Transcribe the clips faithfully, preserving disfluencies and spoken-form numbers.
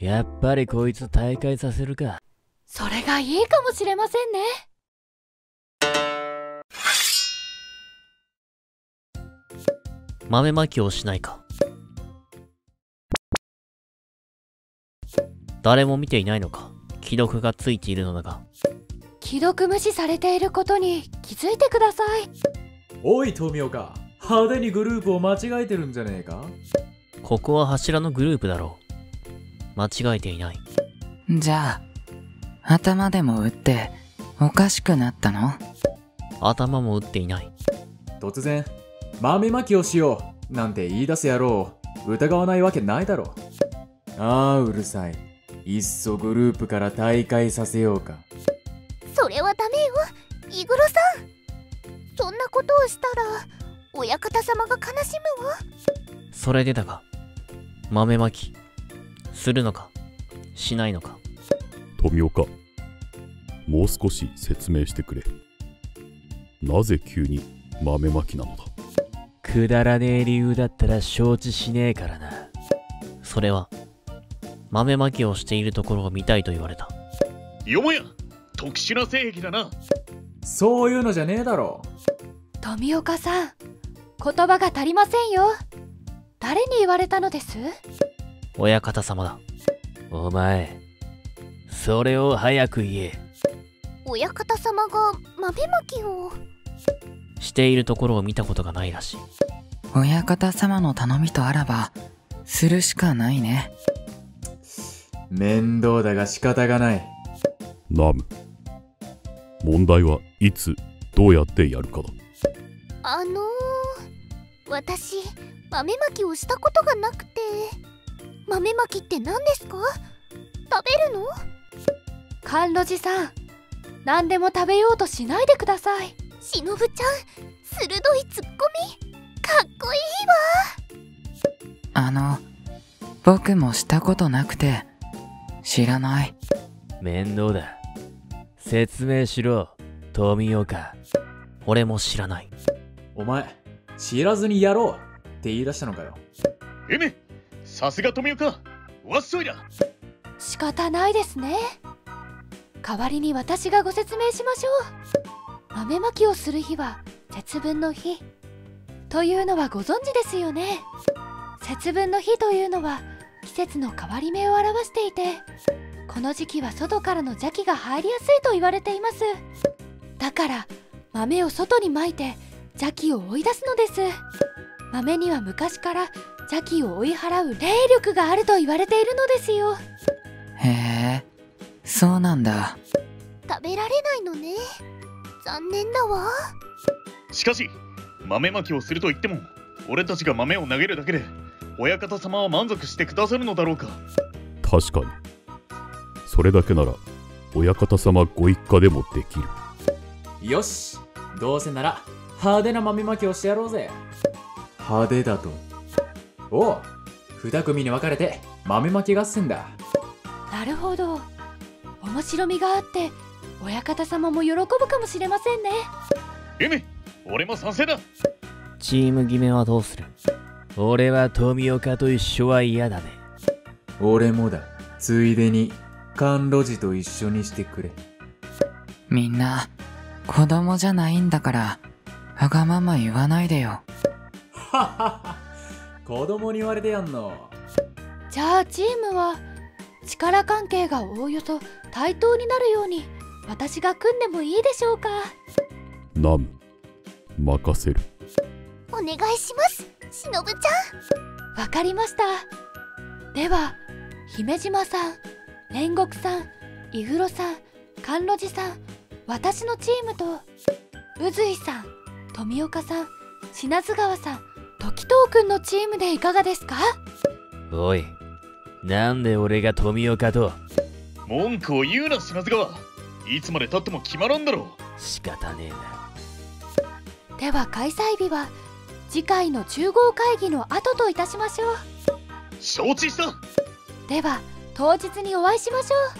やっぱりこいつ大会させるか。 それがいいかもしれませんね。 豆まきをしないか。誰も見ていないのか。既読がついているのだが。 既読無視されていることに気づいてください。 おい富岡、派手にグループを間違えてるんじゃねえか。 ここは柱のグループだろう。間違えていない。 じゃあ頭でも打っておかしくなったの？ 頭も打っていない。 突然豆まきをしようなんて言い出す野郎を疑わないわけないだろ。ああうるさい。いっそグループから大会させようか。 それはダメよ、イグロさん。そんなことをしたら親方様が悲しむわ。 それでだが、豆まきするのかしないのか。 富岡、もう少し説明してくれ。なぜ急に豆まきなのだ。 くだらねえ理由だったら承知しねえからな。それは豆まきをしているところを見たいと言われた。 よもや特殊な性癖だな。 そういうのじゃねえだろ。 富岡さん、言葉が足りませんよ。誰に言われたのです？ 親方様だ。お前、それを早く言え。 親方様が豆まきをしているところを見たことがないらしい。 親方様の頼みとあらばするしかないね。 面倒だが仕方がない。 ナム、問題はいつどうやってやるかだ。 あのー、私豆まきをしたことがなくて。豆まきって何ですか？食べるの？ 甘露寺さん、何でも食べようとしないでください。 しのぶちゃん、鋭いツッコミかっこいいわ。 あの僕もしたことなくて知らない。 面倒だ。説明しろ、富岡。俺も知らない。 お前、知らずにやろうって言い出したのかよ。 えめ、さすが富岡、わっしょいだ。 仕方ないですね。代わりに私がご説明しましょう。豆まきをする日は節分の日というのはご存知ですよね。節分の日というのは季節の変わり目を表していて、この時期は外からの邪気が入りやすいと言われています。だから豆を外にまいて邪気を追い出すのです。豆には昔から邪気を追い払う霊力があると言われているのですよ。 へえ、そうなんだ。 食べられないのね。残念だわ。 しかし豆まきをすると言っても、俺たちが豆を投げるだけで親方様は満足してくださるのだろうか。 確かに。それだけなら親方様ご一家でもできる。 よし、どうせなら派手な豆まきをしてやろうぜ。派手だと。おう、二組に分かれて豆まき合戦だ。 なるほど、面白みがあって親方様も喜ぶかもしれませんね。 えめ、俺も賛成だ。 チーム決めはどうする？俺は富岡と一緒は嫌だね。 俺もだ。ついでに甘露寺と一緒にしてくれ。 みんな子供じゃないんだからわがまま言わないでよ。 ははは、子供に言われてやんの。 じゃあチームは力関係がおおよそ対等になるように私が組んでもいいでしょうか？ ナム、任せる。 お願いします、しのぶちゃん。わかりました。では姫島さん、煉獄さん、イグロさん、甘露寺さん、私のチームと宇髄さん、富岡さん、品津川さん、時藤くんのチームでいかがですか？ おい、なんで俺が富岡と。 文句を言うな品津川。いつまでたっても決まらんだろう。仕方ねえな。 では開催日は次回の中合会議の後といたしましょう。 承知した。 では当日にお会いしましょう。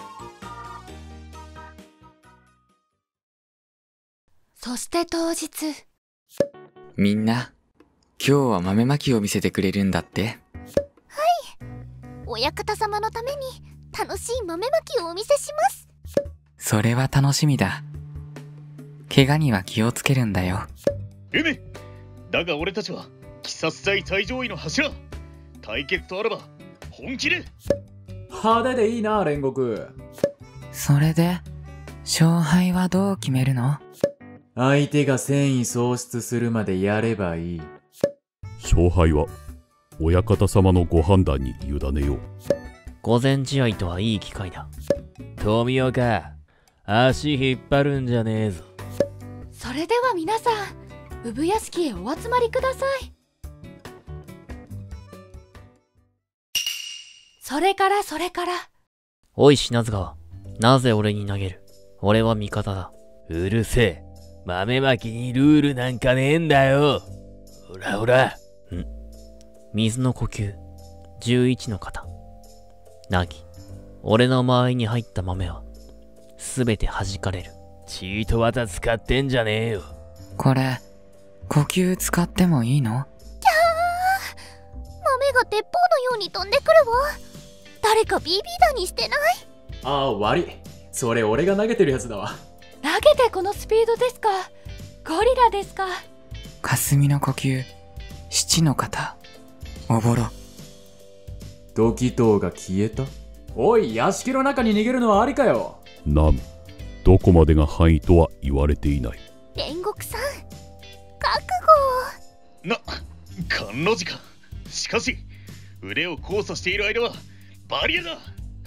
そして当日。 みんな今日は豆まきを見せてくれるんだって。 はい、親方様のために楽しい豆まきをお見せします。 それは楽しみだ。怪我には気をつけるんだよ。 うむ。だが俺たちは鬼殺隊最上位の柱。対決とあれば本気で。 派手でいいな、煉獄。 それで勝敗はどう決めるの？ 相手が戦意喪失するまでやればいい。 勝敗は親方様のご判断に委ねよう。 御前試合とはいい機会だ。富岡、足引っ張るんじゃねえぞ。 それでは皆さん、産屋敷へお集まりください。それからそれから。 おい品津川、なぜ俺に投げる？俺は味方だ。うるせえ。豆まきにルールなんかねえんだよ。ほらほら。ん水の呼吸、じゅういちの型。なぎ、俺の間合いに入った豆は、すべて弾かれる。チート技使ってんじゃねえよ。 これ、呼吸使ってもいいの？ キャー、豆が鉄砲のように飛んでくるわ。誰か ビービー 弾にしてない？ ああ、悪い。それ俺が投げてるやつだわ。 投げてこのスピードですか？ゴリラですか？ 霞の呼吸、七の型、おぼろ。 時藤が消えた？おい、屋敷の中に逃げるのはありかよ。 ナム、どこまでが範囲とは言われていない。 煉獄さん、覚悟。 な、甘の字か。しかし腕を交差している間はバリアだ。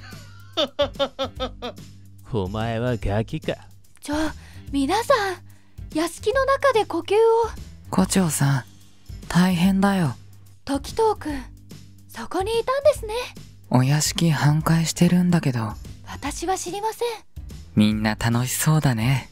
お前はガキか。 ちょ、皆さん、屋敷の中で呼吸を。 胡蝶さん、大変だよ。 時藤くん、そこにいたんですね。 お屋敷半壊してるんだけど。 私は知りません。 みんな楽しそうだね。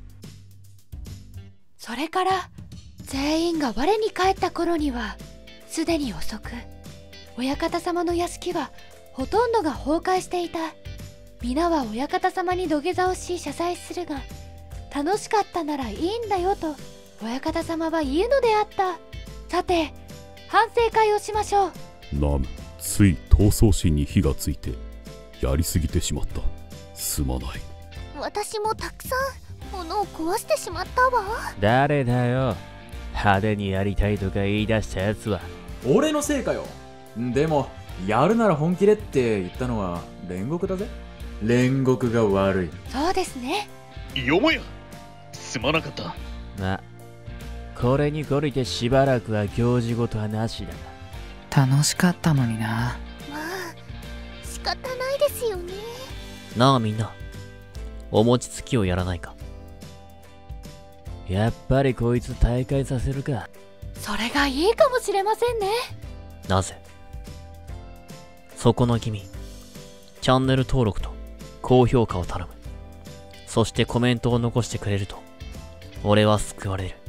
それから全員が我に返った頃にはすでに遅く、親方様の屋敷はほとんどが崩壊していた。皆は親方様に土下座をし謝罪するが、楽しかったならいいんだよと親方様は言うのであった。さて、反省会をしましょう。 ナム、つい闘争心に火がついてやりすぎてしまった。すまない。 私もたくさん物を壊してしまったわ。 誰だよ、派手にやりたいとか言い出したやつは。 俺のせいかよ。でもやるなら本気でって言ったのは煉獄だぜ。煉獄が悪い。 そうですね。 よもやすまなかった。 ま、これに懲りてしばらくは行事事はなしだな。 楽しかったのにな。 まあ仕方ないですよね。 なあみんな、お餅つきをやらないか。やっぱりこいつ大会させるか。 それがいいかもしれませんね。 なぜ？そこの君、チャンネル登録と高評価を頼む。そしてコメントを残してくれると俺は救われる。